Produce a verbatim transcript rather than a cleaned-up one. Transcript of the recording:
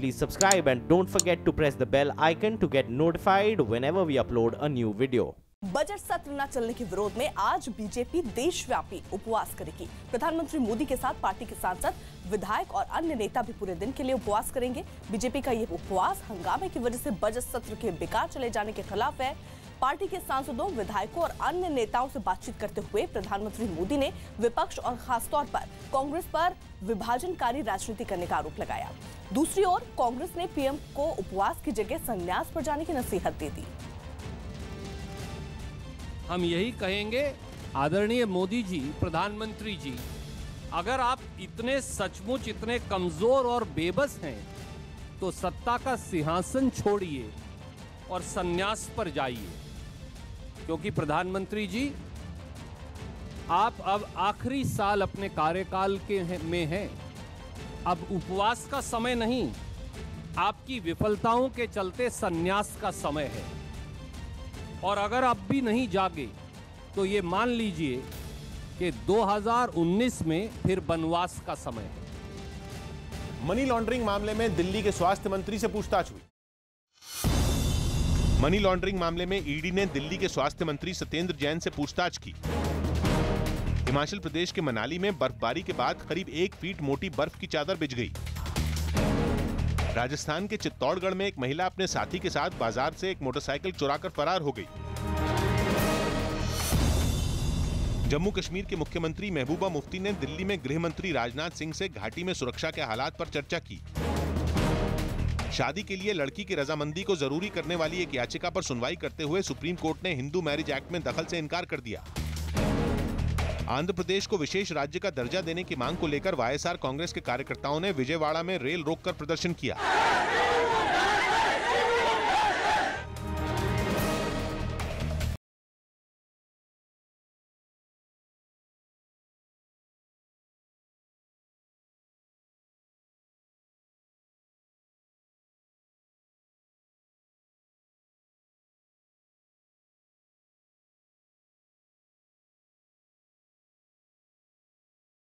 please subscribe and don't forget to press the bell icon to get notified whenever we upload a new video. Budget सत्र न चलने के विरोध में आज बीजेपी देशव्यापी उपवास करेगी। प्रधानमंत्री मोदी के साथ पार्टी के सांसद, विधायक और अन्य नेता भी पूरे दिन के लिए उपवास करेंगे। बीजेपी का ये उपवास हंगामे की वजह से बजट सत्र के बेकार चले जाने के खिलाफ है। पार्टी के सांसदों, विधायकों और अन्य नेताओं से बातचीत करते हुए प्रधानमंत्री मोदी ने विपक्ष और खासतौर पर कांग्रेस पर विभाजनकारी राजनीति करने का आरोप लगाया। दूसरी ओर कांग्रेस ने पीएम को उपवास की जगह संन्यास पर जाने की नसीहत दे दी। हम यही कहेंगे, आदरणीय मोदी जी, प्रधानमंत्री जी, अगर आप इतने सचमुच इतने कमजोर और बेबस हैं तो सत्ता का सिंहासन छोड़िए और संन्यास पर जाइए, क्योंकि प्रधानमंत्री जी आप अब आखिरी साल अपने कार्यकाल के में हैं। अब उपवास का समय नहीं, आपकी विफलताओं के चलते संन्यास का समय है। और अगर आप भी नहीं जागे तो ये मान लीजिए कि दो हज़ार उन्नीस में फिर वनवास का समय है। मनी लॉन्ड्रिंग मामले में दिल्ली के स्वास्थ्य मंत्री से पूछताछ हुई। मनी लॉन्ड्रिंग मामले में ईडी ने दिल्ली के स्वास्थ्य मंत्री सत्येंद्र जैन से पूछताछ की। हिमाचल प्रदेश के मनाली में बर्फबारी के बाद करीब एक फीट मोटी बर्फ की चादर बिछ गई। राजस्थान के चित्तौड़गढ़ में एक महिला अपने साथी के साथ बाजार से एक मोटरसाइकिल चुराकर फरार हो गई। जम्मू कश्मीर के मुख्यमंत्री महबूबा मुफ्ती ने दिल्ली में गृह मंत्री राजनाथ सिंह से घाटी में सुरक्षा के हालात पर चर्चा की। शादी के लिए लड़की की रजामंदी को जरूरी करने वाली एक याचिका पर सुनवाई करते हुए सुप्रीम कोर्ट ने हिंदू मैरिज एक्ट में दखल से इनकार कर दिया। आंध्र प्रदेश को विशेष राज्य का दर्जा देने की मांग को लेकर वाईएसआर कांग्रेस के कार्यकर्ताओं ने विजयवाड़ा में रेल रोककर प्रदर्शन किया।